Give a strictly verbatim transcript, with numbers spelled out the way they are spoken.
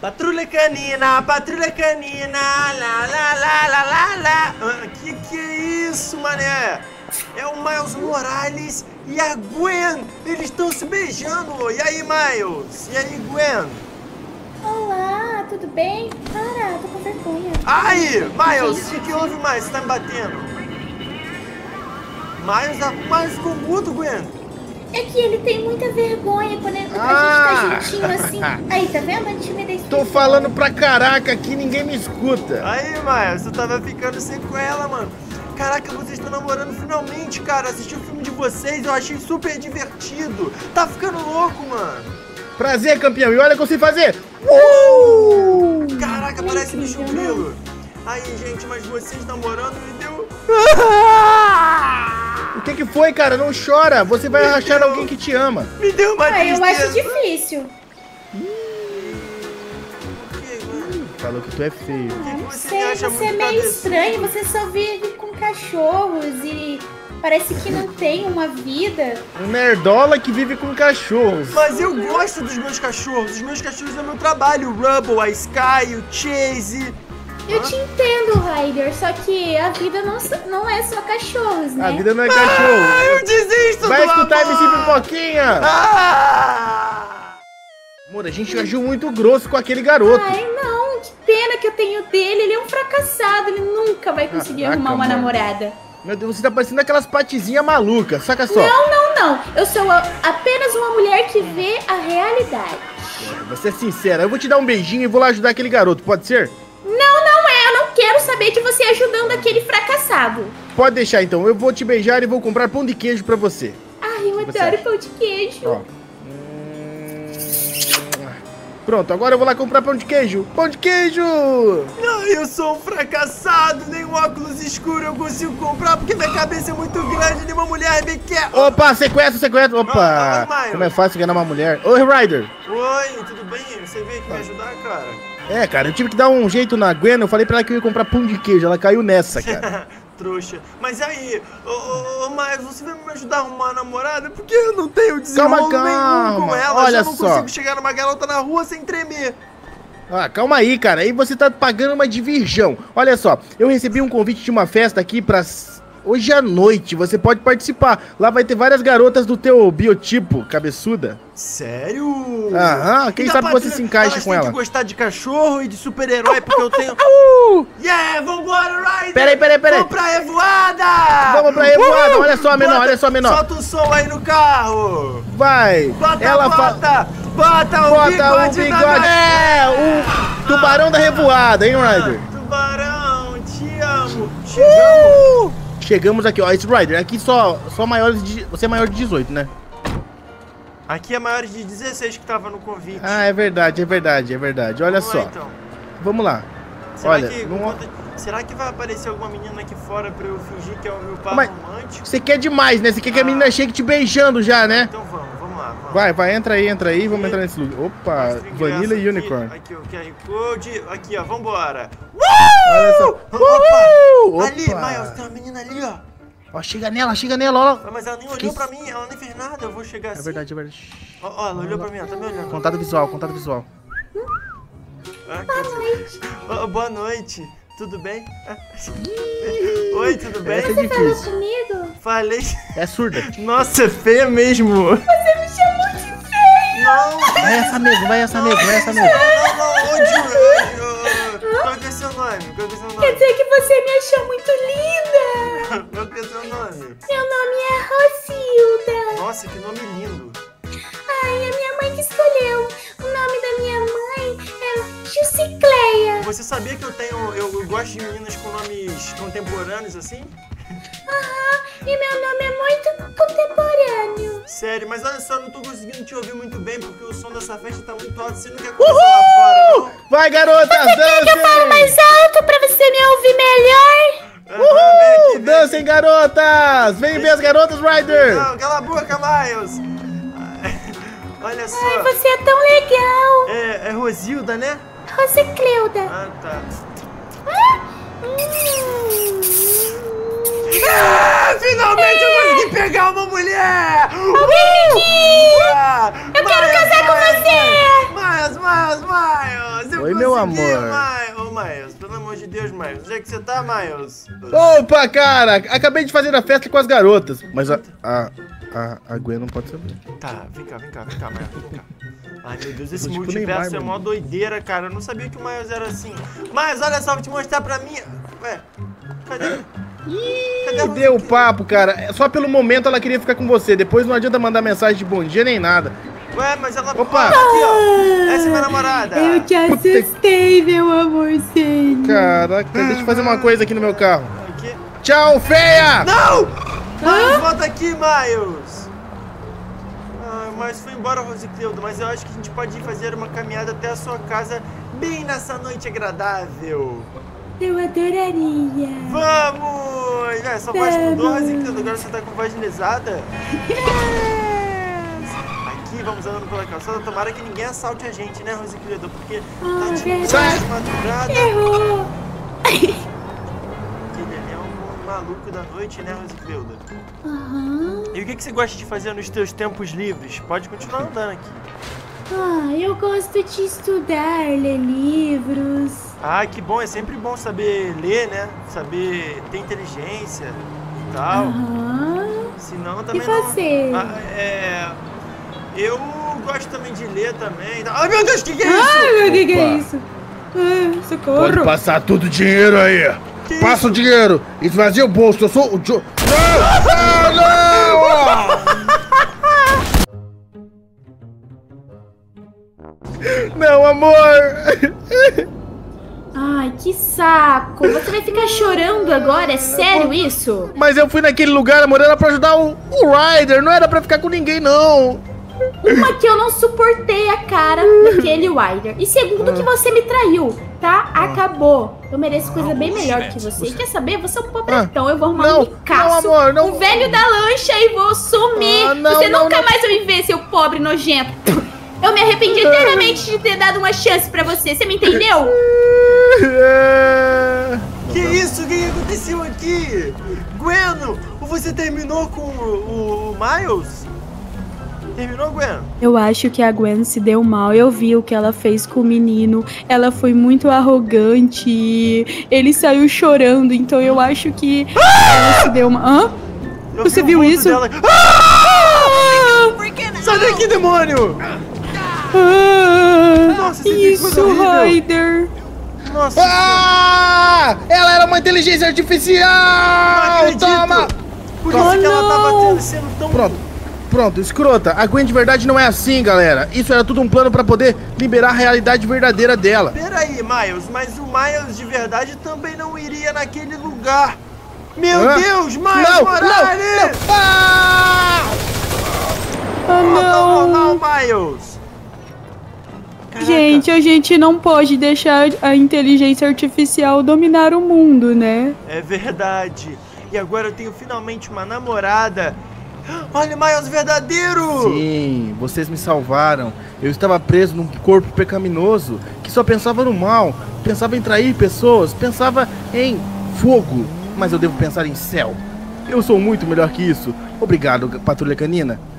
Patrulha canina, patrulha canina, lá, lá, lá, lá, lá, lá. Ah, que que é isso, mané? É o Miles Morales e a Gwen. Eles estão se beijando. E aí, Miles? E aí, Gwen? Olá, tudo bem? Para, tô com vergonha. Aí, Miles, o que, que houve, Miles? Você tá me batendo? Miles, a... Miles ficou mudo, Gwen. É que ele tem muita vergonha quando a Ah! gente tá juntinho assim. Aí, tá vendo? A timidez. Tô falando pra caraca aqui, ninguém me escuta. Aí, Miles, você tava ficando sem com ela, mano. Caraca, vocês estão namorando finalmente, cara. Assisti o filme de vocês, eu achei super divertido. Tá ficando louco, mano. Prazer, campeão. E olha o que eu sei fazer. Uh! Caraca, parece bicho grilo. Aí, gente, mas vocês namorando me deu... O que que foi, cara? Não chora. Você vai Me rachar deu- alguém que te ama. Me deu uma Ah, eu tristeza. acho difícil. Falou que tu é feio. que Ah, não você sei, acha você é muito meio cabeçudo? estranho. Você só vive com cachorros e parece que não tem uma vida. Um nerdola que vive com cachorros. Mas eu gosto dos meus cachorros. Os meus cachorros é meu trabalho. O Rubble, a Sky, o Chase. Eu te entendo, Ryder, só que a vida não, só- não é só cachorros, né? A vida não é Ah, cachorro. eu desisto Vai do escutar amor. M C Pipoquinha. Ah! Amor, a gente agiu muito grosso com aquele garoto. Ai, não, que pena que eu tenho dele. Ele é um fracassado, ele nunca vai conseguir Caraca, arrumar uma mano. namorada. Meu Deus, você tá parecendo aquelas patezinhas malucas. Saca só. Não, não, não. Eu sou a- apenas uma mulher que vê a realidade. Você é sincera. Eu vou te dar um beijinho e vou lá ajudar aquele garoto. Pode ser? Não, não é. Eu não quero saber de você ajudando aquele fracassado. Pode deixar, então. Eu vou te beijar e vou comprar pão de queijo pra você. Ai, eu Você adoro acha? pão de queijo. Ó. Hum. Pronto, agora eu vou lá comprar pão de queijo. Pão de queijo! Não, eu sou um fracassado. Nem um óculos escuro eu consigo comprar porque minha cabeça é muito grande. Nenhuma mulher me quer. Opa, sequestro, sequestro. Opa! Ah, ah, Miles. Como é fácil ganhar uma mulher. Oi, Ryder. Oi, tudo bem? Você veio aqui me ajudar, cara? É, cara, eu tive que dar um jeito na Gwen. Eu falei pra ela que eu ia comprar pão de queijo. Ela caiu nessa, cara. Trouxa. Mas aí, ô, ô, ô, Miles, você vai me ajudar a arrumar uma namorada? Porque eu não tenho desenrolo Calma, nenhum com calma. ela. Olha eu não só. consigo chegar numa garota na rua sem tremer. Ah, calma aí, cara. Aí você tá pagando uma de virgão. Olha só, eu recebi um convite de uma festa aqui pra s- hoje à noite. Você pode participar. Lá vai ter várias garotas do teu biotipo, cabeçuda. Sério? Aham, quem E da sabe você patrulha- se encaixa elas com têm ela. que gostar de cachorro e de super-herói, porque eu tenho... Uh! Yeah, vambora, Ryder! Peraí, peraí, peraí. Vamos pra revoada! Vamos pra revoada, Uhul! olha só, menor, Bota- olha só, menor. Solta o som aí no carro! Vai! Bota, Ela bota! fala. Bota o Bota bigode, o na bigode. minha- É, o tubarão da revoada, hein, Ryder? Tubarão, te amo! Chegamos! Uh! Chegamos aqui, ó. Esse Ryder, aqui só, só maiores de. Você é maior de dezoito, né? Aqui é maiores de dezesseis que tava no convite. Ah, é verdade, é verdade, é verdade. Olha Vamos só. lá, então. Vamos lá. Será, Olha, que, não- conta- será que vai aparecer alguma menina aqui fora pra eu fingir que é o meu par Mas- romântico? Você quer demais, né? Você quer que a Ah. menina chegue te beijando já, né? Então vamos, vamos lá. Vamos. Vai, vai, entra aí, entra aí. Vamos entrar nesse lugar. Opa, Mostra o Vanilla ingresso e aqui. Unicorn. Aqui, o Q R Code. Aqui, ó, vambora. Olha só. Opa! Opa! Ali, Miles, tem uma menina ali, ó. Ó, chega nela, chega nela, ó. Ah, mas ela nem olhou Que- pra mim, ela nem fez nada. Eu vou chegar assim. É verdade, é verdade. Ó, ó, ela olhou pra mim, ela tá me olhando. Contato visual, contato visual. Ah, boa noite. boa noite. Tudo bem? Oi, tudo bem? Essa é Falou difícil. comigo? Falei. É surda. Nossa, é feia mesmo. Você me chamou de feia. Não, Vai essa mesmo, vai essa mesmo, vai essa mesmo. não, não, onde? ô, ô, Qual que é seu nome? Qual que é seu Quer nome? dizer que você me achou muito linda. Qual que é seu nome? Meu nome é Rosilda. Nossa, que nome lindo. Ai, a minha mãe que escolheu. O nome da minha mãe é Jusicleia. Você sabia que eu tenho. Eu, eu gosto de meninas com nomes contemporâneos assim? Aham, e meu nome é muito contemporâneo. Sério, mas olha só, eu não tô conseguindo te ouvir muito bem porque o som dessa festa tá muito alto. Você não quer conversar lá fora, não? Vai, garotas, dancem! Mais alto pra você me ouvir melhor. Aham, vem aqui, vem Dancem, aqui. garotas! Vem ver as garotas, Ryder! Não, cala a boca, Miles. Olha só. Ai, você é tão legal. É, é Rosilda, né? Rosicleuda. Ah, tá. Hum. Ah, finalmente eu consegui pegar uma mulher! Alguém aqui! Ah, Eu quero casar com você! Miles, Miles, Miles! Eu Oi, meu consegui, amor. Miles. Ô, Miles, pelo amor de Deus, Miles. Onde é que você tá, Miles? Opa, cara! Acabei de fazer a festa com as garotas. Mas a, a, a, a Gwen não pode saber. Tá, vem cá, vem cá, vem cá, Miles, vem cá. Ai, meu Deus, esse Tipo multiverso Neymar, é mó mano. doideira, cara. Eu não sabia que o Miles era assim. Miles, olha só, vou te mostrar pra mim. Ué, cadê? Cadê a Ih, Rose deu aqui? papo, cara. Só pelo momento ela queria ficar com você. Depois não adianta mandar mensagem de bom dia nem nada. Ué, mas ela... Opa! Aqui, ó. Essa é minha namorada. Eu te assustei, meu amorzinho. Caraca, deixa eu fazer uma coisa aqui no meu carro. Aqui. Tchau, feia! Não! Miles, volta aqui, Miles. Ah, mas foi embora, Rosicleudo. Mas eu acho que a gente pode ir fazer uma caminhada até a sua casa bem nessa noite agradável. Eu adoraria. Vamos! É, sua voz mudou, Vamos. Rosicleudo. Agora você tá com voz lesada. Aqui, vamos andando pela calçada. Tomara que ninguém assalte a gente, né, Rosicleudo? Porque Ah, tá de verdade. de madrugada. Errou. Aquele ali é um maluco da noite, né, Rosicleudo? Aham. E o que, que você gosta de fazer nos teus tempos livres? Pode continuar andando aqui. Ah, eu gosto de estudar, ler livros. Ah, que bom. É sempre bom saber ler, né? Saber ter inteligência e tal. Aham. Senão E também não... você? Ah, é... Eu gosto também de ler também. Ai, meu Deus, o que, que é isso? Ai, meu, que que é Opa. isso? Ah, Pode socorro. passar tudo o dinheiro aí. Que Passa isso? o dinheiro. Esvazia o bolso. Eu sou o Joe. Não! Não! Não, amor! Ai, que saco. Você vai ficar chorando agora? É sério isso? Mas eu fui naquele lugar, amor, era pra ajudar o, o Ryder, não era pra ficar com ninguém, não. Uma, que eu não suportei a cara daquele Wilder. E segundo, que você me traiu, tá? Acabou. Eu mereço coisa bem melhor que você. E quer saber? Você é um pobretão. Eu vou arrumar Não, um ricaço, não, amor, não. um velho da lancha e vou sumir. Ah, não, você não, nunca não. mais vai me ver, seu pobre nojento. Eu me arrependi inteiramente de ter dado uma chance pra você. Você me entendeu? É... Que isso? O que que aconteceu aqui? Gweno, você terminou com o, o Miles? Terminou, Gweno? Eu acho que a Gwen se deu mal. Eu vi o que ela fez com o menino. Ela foi muito arrogante. Ele saiu chorando. Então eu acho que ela se deu mal. Hã? Eu Você vi o viu vulto isso? dela. Sai daqui, demônio! Ah, Nossa, você fez coisa isso, horrível. Ryder. Nossa, Ah! Ela era uma inteligência não artificial! acredito! Toma! Por isso Oh, que ela não. tava sendo tão... Pronto, pronto, escrota. A Gwen de verdade não é assim, galera. Isso era tudo um plano pra poder liberar a realidade verdadeira dela. Peraí, Miles, mas o Miles de verdade também não iria naquele lugar. Meu Hã? Deus, Miles Não, Morales! não, não. Ah! Ah, Não, não. não, Miles! Caraca. Gente, a gente não pode deixar a inteligência artificial dominar o mundo, né? É verdade. E agora eu tenho finalmente uma namorada. Olha o Miles verdadeiro! Sim, vocês me salvaram. Eu estava preso num corpo pecaminoso que só pensava no mal, pensava em trair pessoas, pensava em fogo. Mas eu devo pensar em céu. Eu sou muito melhor que isso. Obrigado, Patrulha Canina.